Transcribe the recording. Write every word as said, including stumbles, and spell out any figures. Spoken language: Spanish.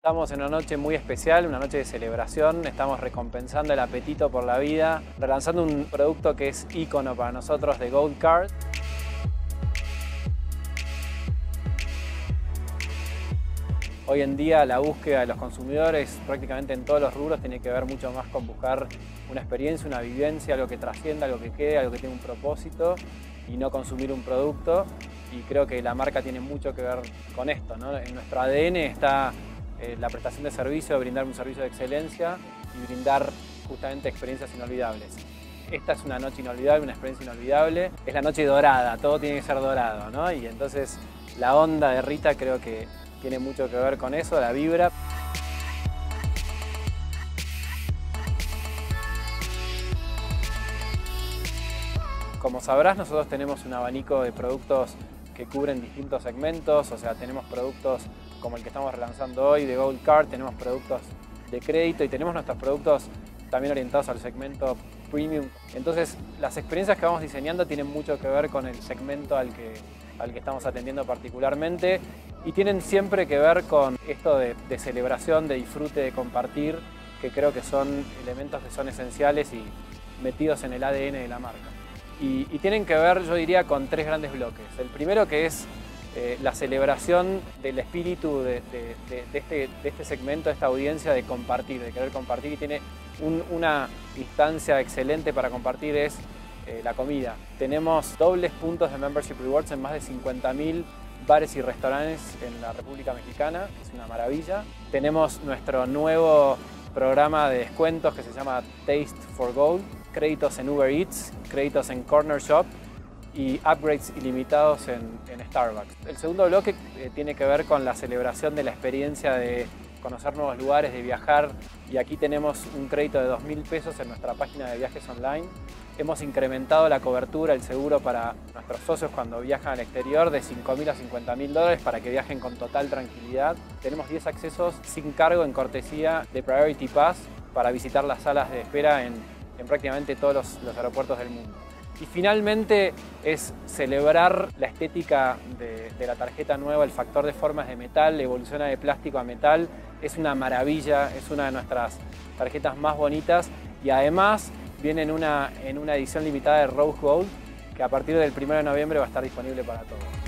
Estamos en una noche muy especial, una noche de celebración, estamos recompensando el apetito por la vida, relanzando un producto que es ícono para nosotros de Gold Card. Hoy en día la búsqueda de los consumidores prácticamente en todos los rubros tiene que ver mucho más con buscar una experiencia, una vivencia, algo que trascienda, algo que quede, algo que tenga un propósito y no consumir un producto. Y creo que la marca tiene mucho que ver con esto, ¿no? En nuestro A D N está eh, la prestación de servicio, brindar un servicio de excelencia y brindar justamente experiencias inolvidables. Esta es una noche inolvidable, una experiencia inolvidable. Es la noche dorada, todo tiene que ser dorado, ¿no? Y entonces la onda de Rita creo que tiene mucho que ver con eso, la vibra. Como sabrás, nosotros tenemos un abanico de productos que cubren distintos segmentos, o sea, tenemos productos como el que estamos relanzando hoy de Gold Card, tenemos productos de crédito y tenemos nuestros productos también orientados al segmento premium. Entonces, las experiencias que vamos diseñando tienen mucho que ver con el segmento al que, al que estamos atendiendo particularmente y tienen siempre que ver con esto de, de celebración, de disfrute, de compartir, que creo que son elementos que son esenciales y metidos en el A D N de la marca. Y, y tienen que ver, yo diría, con tres grandes bloques. El primero que es eh, la celebración del espíritu de, de, de, de, este, de este segmento, de esta audiencia, de compartir, de querer compartir, y tiene un, una instancia excelente para compartir, es eh, la comida. Tenemos dobles puntos de Membership Rewards en más de cincuenta mil bares y restaurantes en la República Mexicana, es una maravilla. Tenemos nuestro nuevo programa de descuentos que se llama Taste for Gold, créditos en Uber Eats, créditos en Corner Shop y upgrades ilimitados en, en Starbucks. El segundo bloque eh, tiene que ver con la celebración de la experiencia de conocer nuevos lugares, de viajar, y aquí tenemos un crédito de dos mil pesos en nuestra página de viajes online. Hemos incrementado la cobertura, el seguro para nuestros socios cuando viajan al exterior de cinco mil a cincuenta mil dólares para que viajen con total tranquilidad. Tenemos diez accesos sin cargo en cortesía de Priority Pass para visitar las salas de espera en, en prácticamente todos los, los aeropuertos del mundo. Y finalmente es celebrar la estética de, de la tarjeta nueva, el factor de formas de metal, evoluciona de plástico a metal. Es una maravilla, es una de nuestras tarjetas más bonitas y además viene en una, en una edición limitada de Rose Gold que a partir del primero de noviembre va a estar disponible para todos.